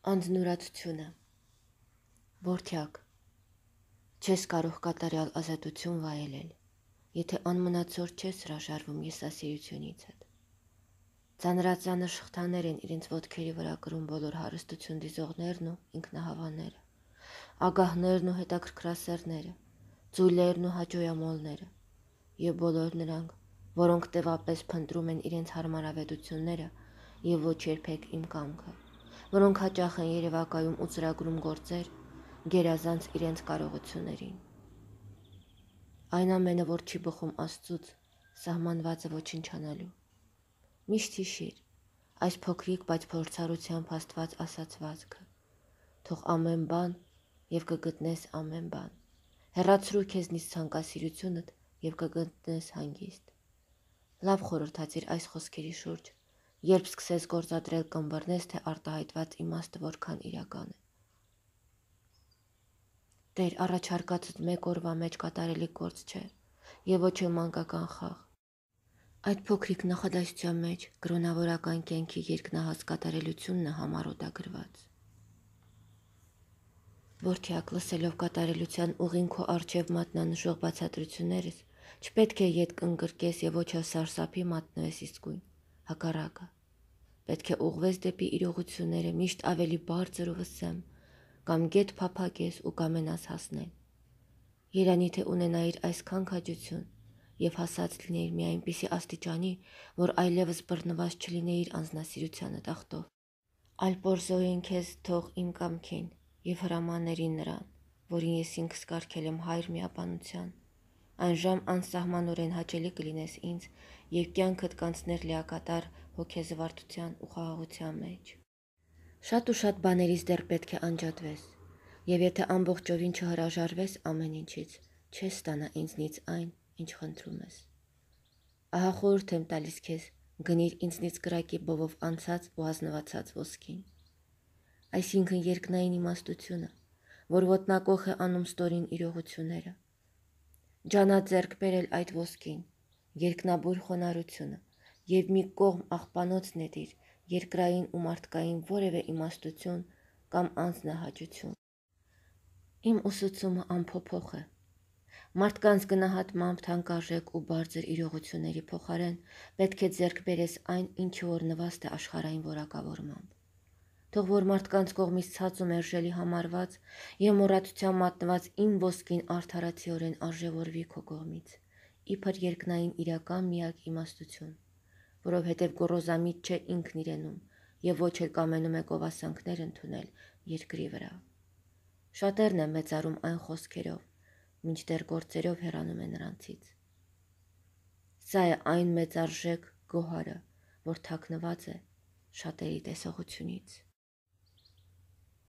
Անձնուրացությունը, որդյակ, չես կարող կատարյալ ազատություն վայելել, եթե անմնացոր չես հրաժարվում եսասիրությունիցդ։ Ծանրածանր շղթաներ են իրենց ոտքերի վրա կրում բոլոր հարստություն դիզողներն ու ինքնահավաները, ագահներն ու հետաքրքրասերները, ծույլերն ու հաճոյամոլները, և բոլոր նրանք, որոնք տևապես փնտրում են իրենց հարմարավետությունները և ոչ երբեք իմ կամքը, որոնք հաճախ են երևակայում ու ծրագրում գործեր, գերազանց իրենց կարողություններին։ Այն ամենը, որ չի բխում Աստծուց, սահմանված է ոչնչանալու։ Միշտ հիշիր այս փոքրիկ, բայց փորձառությամբ հաստված ասացվածքը. թող ամեն բան և կգտնես ամեն բան։ Հեռացրու քեզնից ցանկասիրությունդ և կգտնես հանգիստ։ Լավ խորհրդացիր այս խոսքերի շուրջ, երբ սկսես գործադրել կամ բռնես, թե արտահայտված իմաստը որքան իրական է։ Տեր առաջարկածդ մեկ օրվա մեջ կատարելի գործ չէ և ոչ էլ մանկական խաղ։ Այդ փոքրիկ նախադասության մեջ կրոնավորական կյանքի երկնահաս կատարելությունն է համառոտագրված։ Որդյակ, լսելով կատարելության ուղին քո առջև մատնանշող բացատրություններս, չպետք է ետ կընկրկես և ոչ էլ սարսափի մատնվես իսկույն, հակառակը։ Պետք է ուղղվես դեպի իրողությունները միշտ ավելի բարձր ու վսեմ, կամ գետ փափագես ու կամենաս հասնել։ Երանի թե ունենայիր այսքան քաջություն և հասած լինեիր մի այնպիսի աստիճանի, որ այլևս բռնված չլինեիր անձնասիրությանը տախտով։ Այլ պորզոյեն քեզ թող իմ կամքին և հրամանների նրան, որին ես ինքս կարգել եմ Հայր միաբանության, այնժամ անսահմանորեն հաճելի կլինես ինձ և կյանքդ կանցներ լիակատար հոգեզվարթության ու խաղաղության մեջ։ Շատ ու շատ բաներից դեռ պետք է անջատվես, և եթե ամբողջովին չհրաժարվես ամեն ինչից, չես ստանա ինձնից այն, ինչ խնդրում ես։ Ահա խորհուրդ եմ տալիս քեզ, գնիր ինձնից կրակի բովով անցած ու ազնվացած ոսկին։ Այսինքն երկնային իմաստությունը, որ ոտնակոխ է անում ստորին իրողությունները։ Ջանա ձեռք բերել այդ ոսկին, երկնաբույր խոնարհությունը, և մի կողմ աղբանոց նետիր երկրային ու մարդկային որևէ իմաստություն կամ անձնահաճություն։ Իմ ուսուցումը անփոփոխ է։ Մարդկանց գնահատմամբ թանկարժեք ու բարձր իրողությունների փոխարեն պետք է ձեռք բերես այն, ինչը որ նվաստ է աշխարհային որակավորմամբ։ Թող որ մարդկանց կողմից ցած ու մերժելի համարված և մոռացության մատնված իմ ոսկին արդարացիորեն արժևորվի քո կողմից, իբր երկնային իրական միակ իմաստություն, որովհետև գոռոզամիտ չէ ինքն իրենում և ոչ էլ կամենում է գովասանքներ ընդունել երկրի վրա։ Շատերն են մեծարում այն խոսքերով, մինչդեռ գործերով հեռանում է նրանցից։ Սա է այն մեծարժեք գոհարը, որ թաքնված է շատերի տեսողությունից։